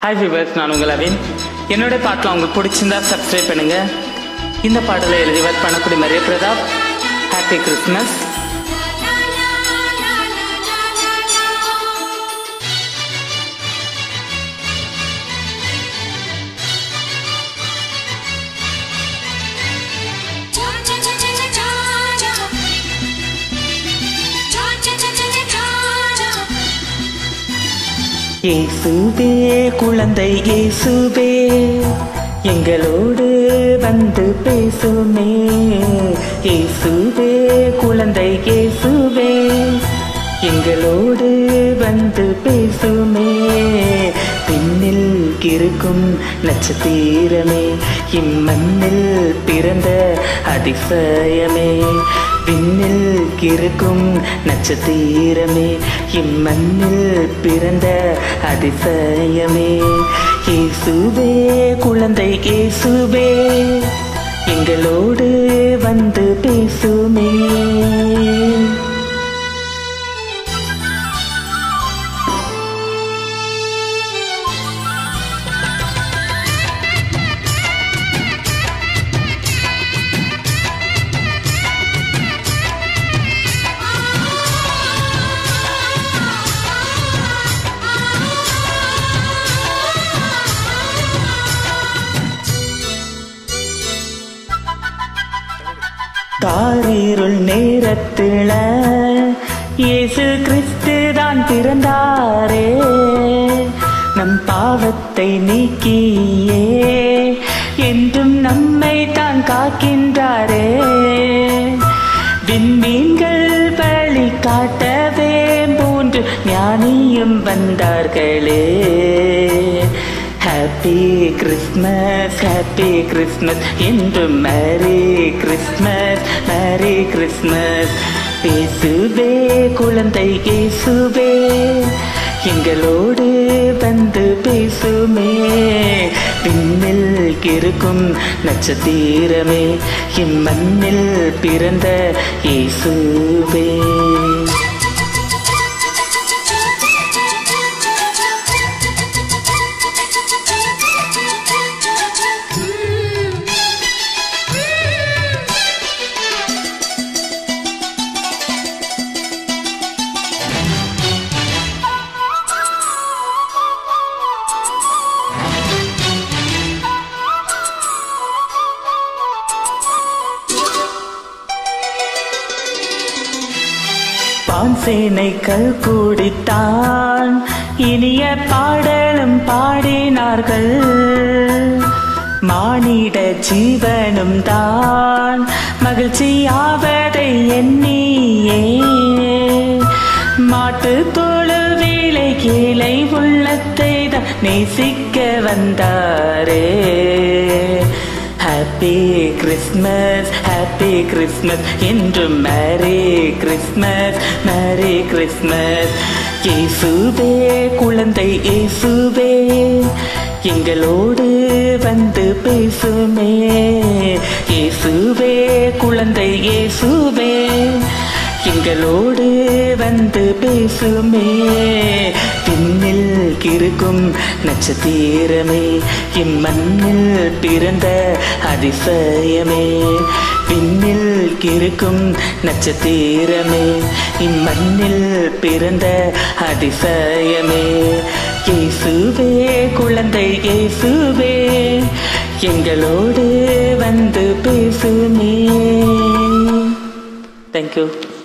Hi viewers, நான் உங்கள் அவின். என்னோட பாட்டில் உங்களுக்கு பிடிச்சிருந்தா சப்ஸ்கிரைப் பண்ணுங்க. இந்த பாடலை எழுதி ஒர்க் பண்ணக்கூடிய மரிய பிரதாப். Happy Christmas. இயேசுவே குழந்தை இயேசுவே எங்களோடு வந்து பேசுமே. இயேசுவே குழந்தை இயேசுவே எங்களோடு வந்து பேசுமே. பின்னில் இருக்கும் நட்சத்திரமே, இம்மண்ணில் பிறந்த அதிசயமே. விண்ணில் இருக்கும் நட்சத்திரமே, இம்மண்ணில் பிறந்த அதிசயமே. இயேசுவே குழந்தை இயேசுவே எங்களோடு வந்து பேசுமே. காரிருள் நேரத்தில இயேசு கிறிஸ்து தான் பிறந்தாரே. நம் பாவத்தை நீக்கியே என்றும் நம்மை தான் காக்கின்றாரே. விண்மீன்கள் வழி காட்டவே மூன்று ஞானியும் வந்தார்களே. ஹாப்பி கிறிஸ்மஸ் ஹாப்பி கிறிஸ்மஸ் என்றும் மேரி கிறிஸ்மஸ் மேரி கிறிஸ்மஸ். இயேசுவே குழந்தை இயேசுவே எங்களோடு வந்து பேசுமே. விண்ணில் இருக்கும் நட்சத்திரமே, இம்மண்ணில் பிறந்த இயேசுவே. பான்சேனைகள் கூடித்தான் இனிய பாடலும் பாடினார்கள். மானிட ஜீவனும் தான் மகிழ்ச்சியாவதை எண்ணியே. மாட்டு தொழுவிலை கீழே உள்ளத்தை தான் நேசிக்க வந்தாரே. ஹாப்பி கிறிஸ்மஸ் என்றும் மேரி கிறிஸ்மஸ் மேரி கிறிஸ்மஸ். இயேசுவே குழந்தை இயேசுவே எங்களோடு வந்து பேசுமே. இயேசுவே குழந்தை இயேசுவே எங்களோடு வந்து பேசுமே. விண்ணில் இருக்கும் நட்சத்திரமே, இம்மண்ணில் பிறந்த அதிசயமே. விண்ணில் இருக்கும் நட்சத்திரமே, இம்மண்ணில் பிறந்த அதிசயமே. இயேசுவே குழந்தை இயேசுவே எங்களோடு வந்து பேசுமே. தேங்க்யூ.